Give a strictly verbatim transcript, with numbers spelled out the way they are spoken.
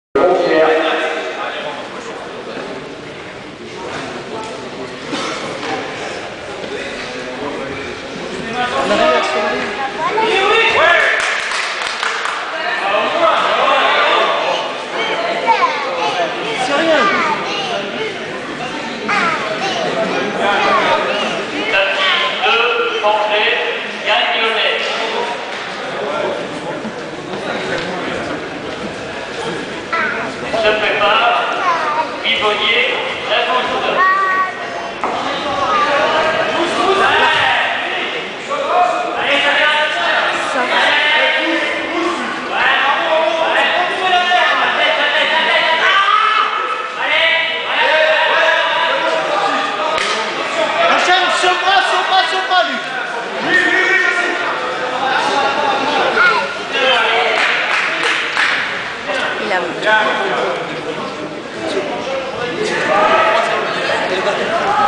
Se prépare, Pivonnier, la gauche. Enchaîne sur bras, sur bras, sur bras, Luc. Oui, oui, oui. Il a